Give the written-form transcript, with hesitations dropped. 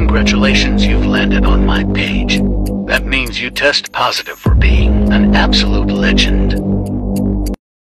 Congratulations, you've landed on my page. That means you test positive for being an absolute legend.